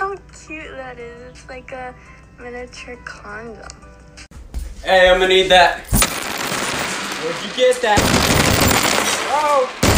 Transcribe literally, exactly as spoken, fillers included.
how cute that is. It's like a miniature condom. Hey, I'm gonna need that. Where'd you get that? Oh!